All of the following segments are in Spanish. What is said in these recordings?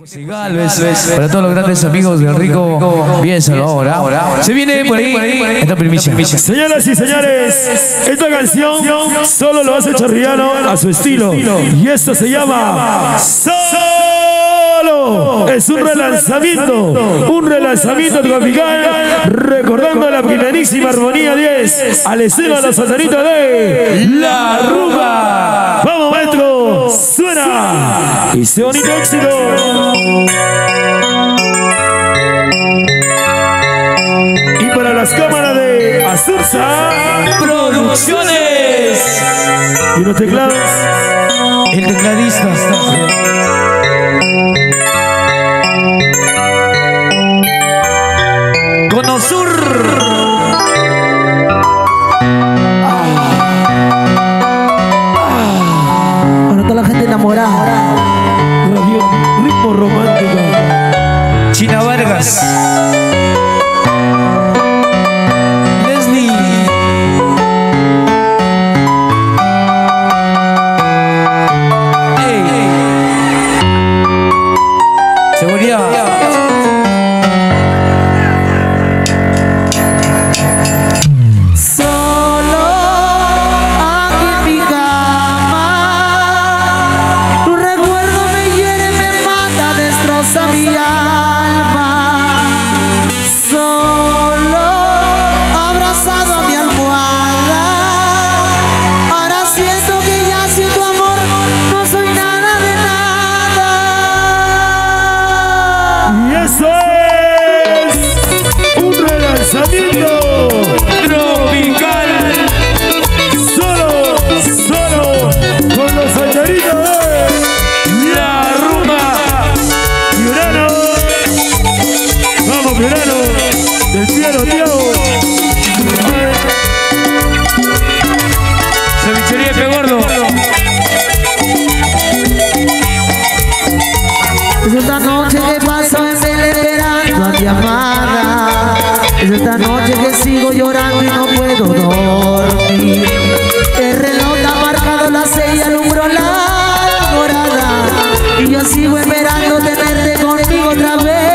Galvez, para todos los grandes amigos del Rico, bien Salvador. Se viene por ahí esta primicia. Señoras y señores, esta canción solo lo hace Chorrillano a su estilo. Y esto se llama Solo. Es un relanzamiento tropical, recordando la primerísima Armonía 10 al estilo de los saltaritos de La Rumba. Vamos, maestro, suena. Y ese bonito éxito. Y para las cámaras de Azurza Producciones. y los teclados, El tecladista. Conosur. Para toda la gente enamorada. Radio Ritmo Romántico. China Vargas. Leslie. Hey. Seguridad. Es esta noche que sigo llorando y no puedo dormir. El reloj ha marcado las 6 y alumbró la morada. Y yo sigo esperando tenerte conmigo otra vez.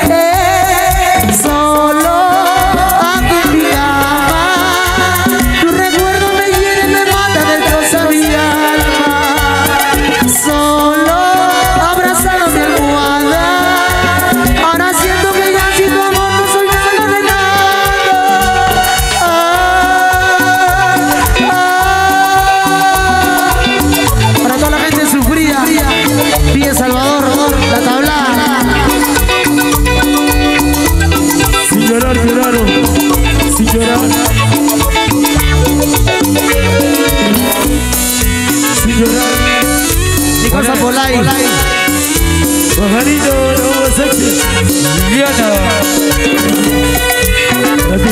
Solo aquí en mi cama. Tu recuerdo me hiere, me mata, destroza mi alma. Solo abrazado a mi almohada. Ahora siento que ya sin tu amor no soy nada de nada. Para toda la gente sufrida, pide Salvador, la tablada. Sin llorar, lloraron. Sin llorar. Sin llorar. Mi cosa Polay. Pajarito, no sexy. Liliana. A ti.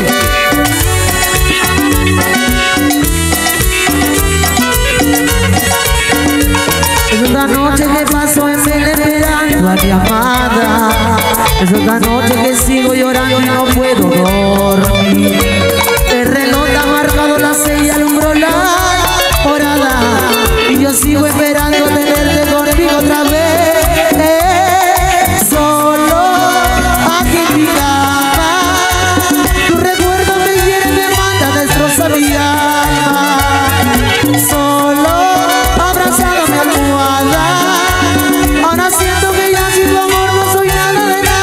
Es otra noche que paso en vela esperando a mi amada. Es otra noche que sigo llorando y no puedo dormir. El reloj ha marcado las 6 y alumbró la morada. Y yo sigo esperando tenerte conmigo otra vez. Solo aquí en mi cama. Tu recuerdo me hiere, me mata, destroza mi alma. Solo abrazado a mi almohada. Ahora siento que ya sin tu amor no soy nada de nada.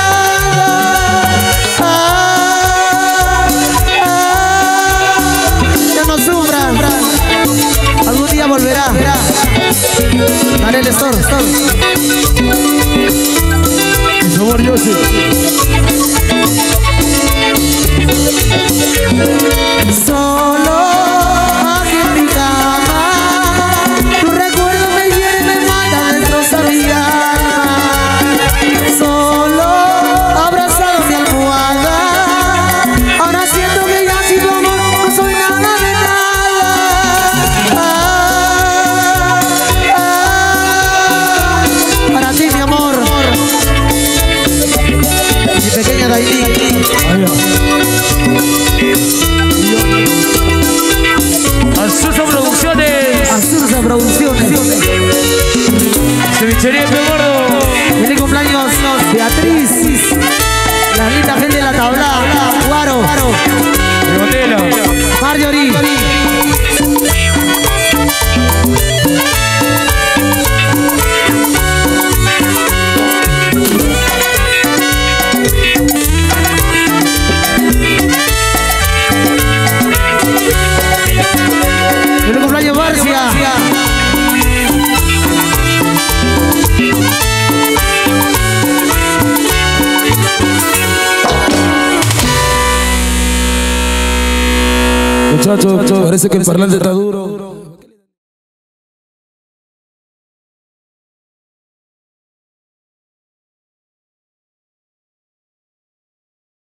Ya no sufras, algún día volverá. Dale el store. Mi favor, José. Solo aquí en mi cama. Tu recuerdo me hiere, me mata, destroza mi alma. Solo abrazado a mi almohada. Ahora siento que ya sin tu amor no soy nada de nada. Para ti, mi amor. Beatriz, la linda gente de la tabla, Guaro, Marjorie. El cumpleaños Barcia. Muchachos, parece que el parlante está duro.